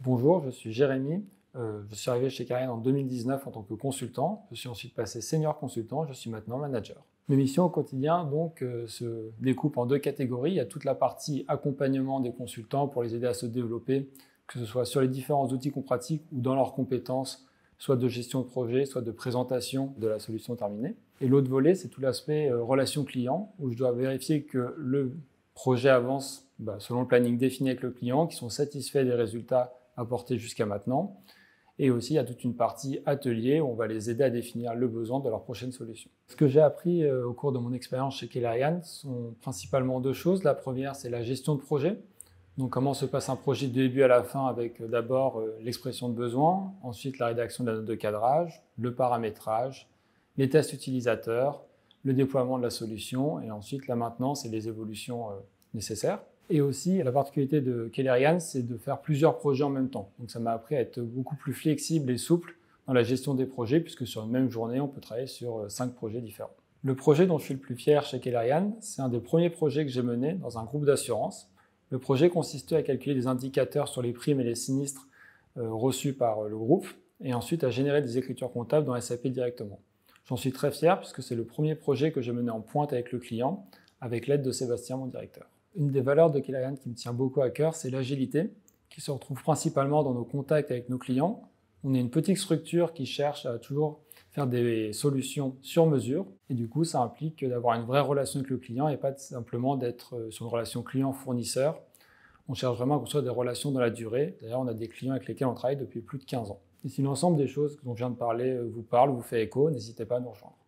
Bonjour, je suis Jérémy. Je suis arrivé chez Clariane en 2019 en tant que consultant. Je suis ensuite passé senior consultant. Je suis maintenant manager. Mes missions au quotidien se découpent en deux catégories. Il y a toute la partie accompagnement des consultants pour les aider à se développer, que ce soit sur les différents outils qu'on pratique ou dans leurs compétences, soit de gestion de projet, soit de présentation de la solution terminée. Et l'autre volet, c'est tout l'aspect relation client, où je dois vérifier que le projet avance selon le planning défini avec le client, qu'ils sont satisfaits des résultats apportés jusqu'à maintenant. Et aussi, il y a toute une partie atelier où on va les aider à définir le besoin de leur prochaine solution. Ce que j'ai appris au cours de mon expérience chez Clariane sont principalement deux choses. La première, c'est la gestion de projet. Donc, comment se passe un projet du début à la fin avec d'abord l'expression de besoin, ensuite la rédaction de la note de cadrage, le paramétrage, les tests utilisateurs, le déploiement de la solution et ensuite la maintenance et les évolutions nécessaires. Et aussi, la particularité de Clariane, c'est de faire plusieurs projets en même temps. Donc ça m'a appris à être beaucoup plus flexible et souple dans la gestion des projets, puisque sur une même journée, on peut travailler sur 5 projets différents. Le projet dont je suis le plus fier chez Clariane, c'est un des premiers projets que j'ai mené dans un groupe d'assurance. Le projet consistait à calculer des indicateurs sur les primes et les sinistres reçus par le groupe, et ensuite à générer des écritures comptables dans SAP directement. J'en suis très fier, puisque c'est le premier projet que j'ai mené en pointe avec le client, avec l'aide de Sébastien, mon directeur. Une des valeurs de Clariane qui me tient beaucoup à cœur, c'est l'agilité, qui se retrouve principalement dans nos contacts avec nos clients. On est une petite structure qui cherche à toujours faire des solutions sur mesure. Et du coup, ça implique d'avoir une vraie relation avec le client et pas simplement d'être sur une relation client-fournisseur. On cherche vraiment à construire des relations dans la durée. D'ailleurs, on a des clients avec lesquels on travaille depuis plus de 15 ans. Et si l'ensemble des choses dont je viens de parler vous parle, vous fait écho, n'hésitez pas à nous rejoindre.